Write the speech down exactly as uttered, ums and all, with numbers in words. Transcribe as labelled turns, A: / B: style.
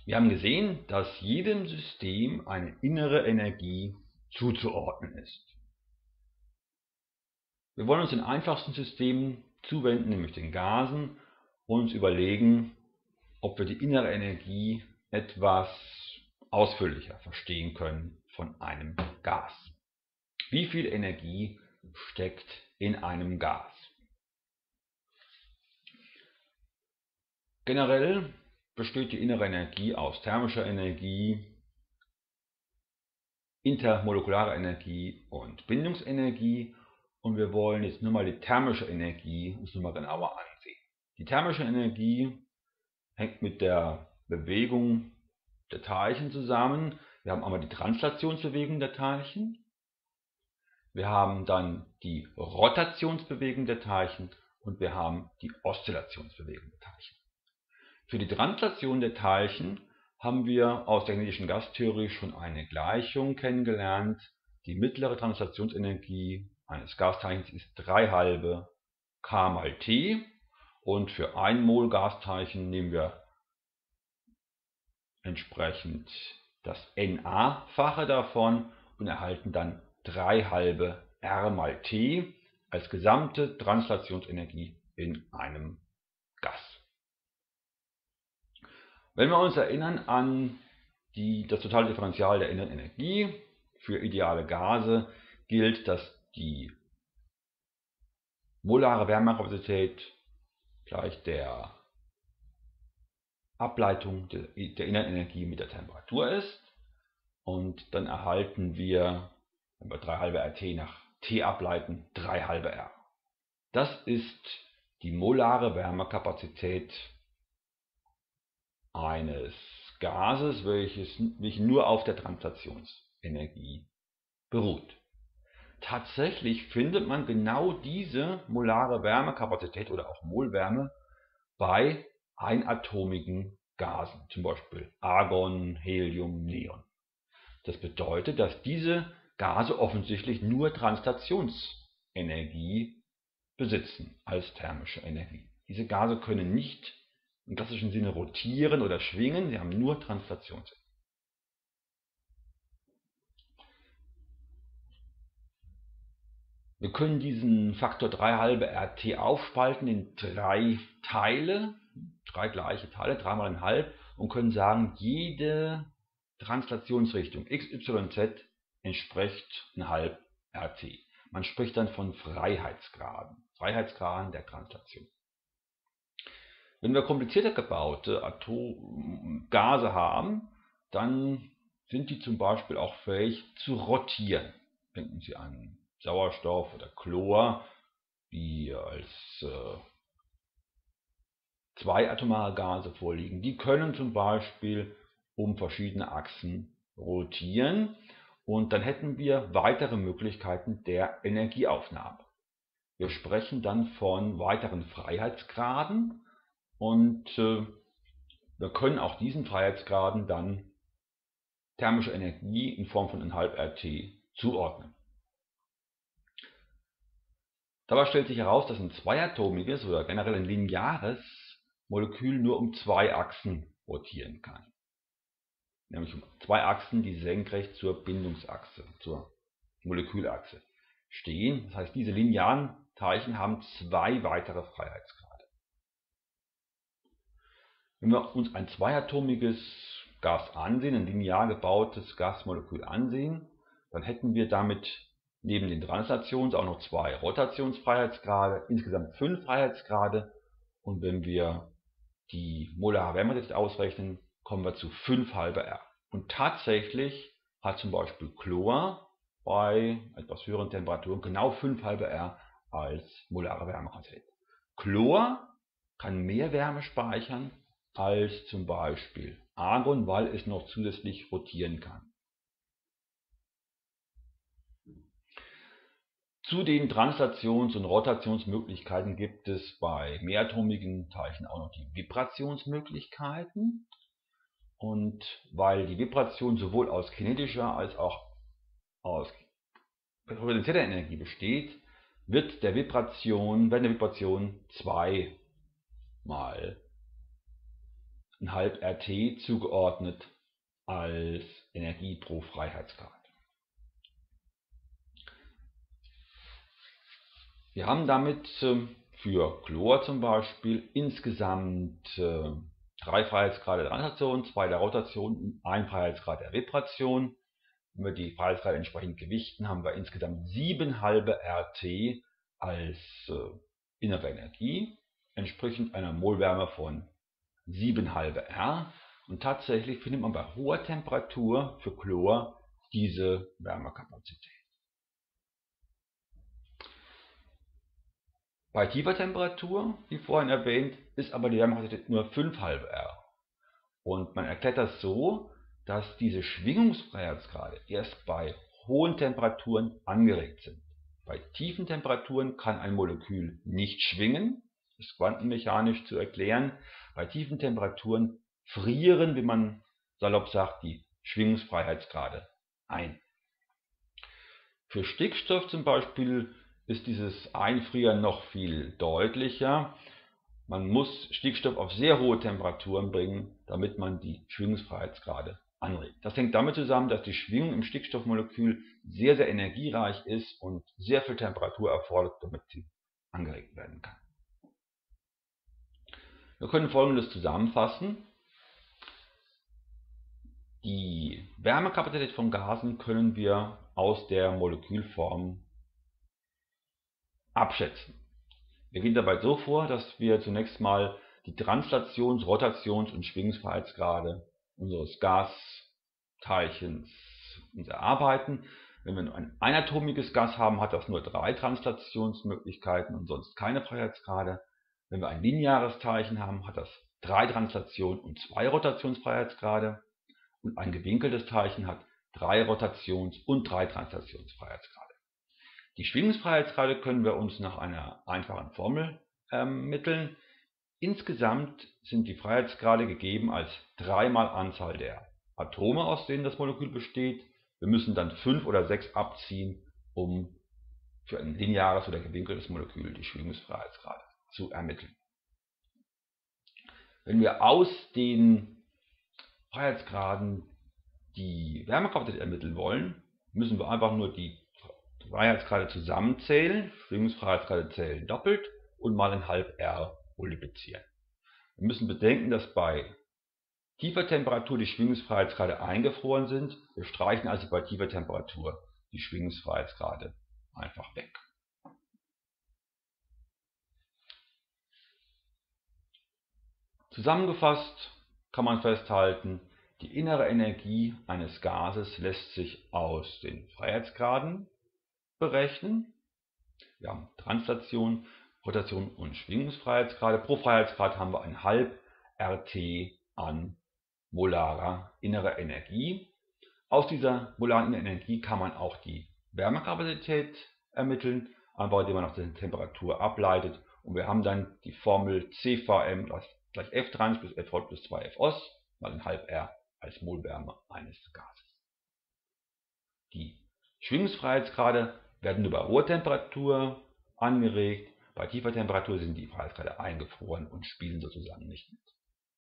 A: Wir haben gesehen, dass jedem System eine innere Energie zuzuordnen ist. Wir wollen uns den einfachsten Systemen zuwenden, nämlich den Gasen, und uns überlegen, ob wir die innere Energie etwas ausführlicher verstehen können von einem Gas. Wie viel Energie steckt in einem Gas? Generell besteht die innere Energie aus thermischer Energie, intermolekularer Energie und Bindungsenergie, und wir wollen jetzt nur mal die thermische Energie uns nur mal genauer ansehen. Die thermische Energie hängt mit der Bewegung der Teilchen zusammen. Wir haben einmal die Translationsbewegung der Teilchen, wir haben dann die Rotationsbewegung der Teilchen und wir haben die Oszillationsbewegung der Teilchen. Für die Translation der Teilchen haben wir aus der kinetischen Gastheorie schon eine Gleichung kennengelernt. Die mittlere Translationsenergie eines Gasteilchens ist drei halbe K mal T, und für ein Mol Gasteilchen nehmen wir entsprechend das Na-fache davon und erhalten dann drei halbe R mal T als gesamte Translationsenergie in einem Gas. Wenn wir uns erinnern an die, das totale Differential der inneren Energie, für ideale Gase gilt, dass die molare Wärmekapazität gleich der Ableitung der, der inneren Energie mit der Temperatur ist, und dann erhalten wir, wenn wir drei halbe R T nach T ableiten, drei halbe R. Das ist die molare Wärmekapazität eines Gases, welches, welches nur auf der Translationsenergie beruht. Tatsächlich findet man genau diese molare Wärmekapazität oder auch Molwärme bei einatomigen Gasen, zum Beispiel Argon, Helium, Neon. Das bedeutet, dass diese Gase offensichtlich nur Translationsenergie besitzen als thermische Energie. Diese Gase können nicht im klassischen Sinne rotieren oder schwingen, sie haben nur Translationsenergie. Wir können diesen Faktor drei halbe R T aufspalten in drei Teile, drei gleiche Teile, drei mal ein halb, und können sagen, jede Translationsrichtung x, y, z entspricht ein halb R T. Man spricht dann von Freiheitsgraden, Freiheitsgraden der Translation. Wenn wir komplizierter gebaute Atom Gase haben, dann sind die zum Beispiel auch fähig zu rotieren. Denken Sie an Sauerstoff oder Chlor, die als äh, zweiatomare Gase vorliegen. Die können zum Beispiel um verschiedene Achsen rotieren, und dann hätten wir weitere Möglichkeiten der Energieaufnahme. Wir sprechen dann von weiteren Freiheitsgraden, und äh, wir können auch diesen Freiheitsgraden dann thermische Energie in Form von ein halb R T zuordnen. Dabei stellt sich heraus, dass ein zweiatomiges oder generell ein lineares Molekül nur um zwei Achsen rotieren kann. Nämlich um zwei Achsen, die senkrecht zur Bindungsachse, zur Molekülachse stehen. Das heißt, diese linearen Teilchen haben zwei weitere Freiheitsgrade. Wenn wir uns ein zweiatomiges Gas ansehen, ein linear gebautes Gasmolekül ansehen, dann hätten wir damit neben den Translations- auch noch zwei Rotationsfreiheitsgrade, insgesamt fünf Freiheitsgrade, und wenn wir die molare Wärmekapazität ausrechnen, kommen wir zu fünf halbe R. Und tatsächlich hat zum Beispiel Chlor bei etwas höheren Temperaturen genau fünf halbe R als molare Wärmekapazität. Chlor kann mehr Wärme speichern als zum Beispiel Argon, weil es noch zusätzlich rotieren kann. Zu den Translations- und Rotationsmöglichkeiten gibt es bei mehratomigen Teilchen auch noch die Vibrationsmöglichkeiten. Und weil die Vibration sowohl aus kinetischer als auch aus potenzieller Energie besteht, wird der Vibration, werden der Vibration zweimal ein halb R T zugeordnet als Energie pro Freiheitsgrad. Wir haben damit für Chlor zum Beispiel insgesamt drei Freiheitsgrade der Transtation, zwei der Rotation und ein Freiheitsgrad der Vibration. Wenn wir die Freiheitsgrade entsprechend gewichten, haben wir insgesamt sieben halbe R T als innere Energie, entsprechend einer Molwärme von sieben halbe R. Und tatsächlich findet man bei hoher Temperatur für Chlor diese Wärmekapazität. Bei tiefer Temperatur, wie vorhin erwähnt, ist aber die Wärmekapazität nur fünf halbe R. Und man erklärt das so, dass diese Schwingungsfreiheitsgrade erst bei hohen Temperaturen angeregt sind. Bei tiefen Temperaturen kann ein Molekül nicht schwingen, das ist quantenmechanisch zu erklären. Bei tiefen Temperaturen frieren, wie man salopp sagt, die Schwingungsfreiheitsgrade ein. Für Stickstoff zum Beispiel ist dieses Einfrieren noch viel deutlicher. Man muss Stickstoff auf sehr hohe Temperaturen bringen, damit man die Schwingungsfreiheitsgrade anregt. Das hängt damit zusammen, dass die Schwingung im Stickstoffmolekül sehr, sehr energiereich ist und sehr viel Temperatur erfordert, damit sie angeregt werden kann. Wir können Folgendes zusammenfassen. Die Wärmekapazität von Gasen können wir aus der Molekülform abschätzen. Wir gehen dabei so vor, dass wir zunächst mal die Translations-, Rotations- und Schwingungsfreiheitsgrade unseres Gasteilchens uns erarbeiten. Wenn wir ein einatomiges Gas haben, hat das nur drei Translationsmöglichkeiten und sonst keine Freiheitsgrade. Wenn wir ein lineares Teilchen haben, hat das drei Translations- und zwei Rotationsfreiheitsgrade. Und ein gewinkeltes Teilchen hat drei Rotations- und drei Translationsfreiheitsgrade. Die Schwingungsfreiheitsgrade können wir uns nach einer einfachen Formel ermitteln. Insgesamt sind die Freiheitsgrade gegeben als drei mal Anzahl der Atome, aus denen das Molekül besteht. Wir müssen dann fünf oder sechs abziehen, um für ein lineares oder gewinkeltes Molekül die Schwingungsfreiheitsgrade zu ermitteln. Wenn wir aus den Freiheitsgraden die Wärmekapazität ermitteln wollen, müssen wir einfach nur die Freiheitsgrade zusammenzählen, Schwingungsfreiheitsgrade zählen doppelt und mal ein halb R multiplizieren. Wir müssen bedenken, dass bei tiefer Temperatur die Schwingungsfreiheitsgrade eingefroren sind. Wir streichen also bei tiefer Temperatur die Schwingungsfreiheitsgrade einfach weg. Zusammengefasst kann man festhalten, die innere Energie eines Gases lässt sich aus den Freiheitsgraden berechnen. Wir haben Translation, Rotation und Schwingungsfreiheitsgrade. Pro Freiheitsgrad haben wir ein halb R T an molarer innerer Energie. Aus dieser molaren inneren Energie kann man auch die Wärmekapazität ermitteln, einfach indem man nach der Temperatur ableitet. Und wir haben dann die Formel C V M gleich F trans plus F Hot plus zwei F Os mal ein halb R als Molwärme eines Gases. Die Schwingungsfreiheitsgrade werden nur bei hoher Temperatur angeregt. Bei tiefer Temperatur sind die Freiheitsgrade eingefroren und spielen sozusagen nicht mit.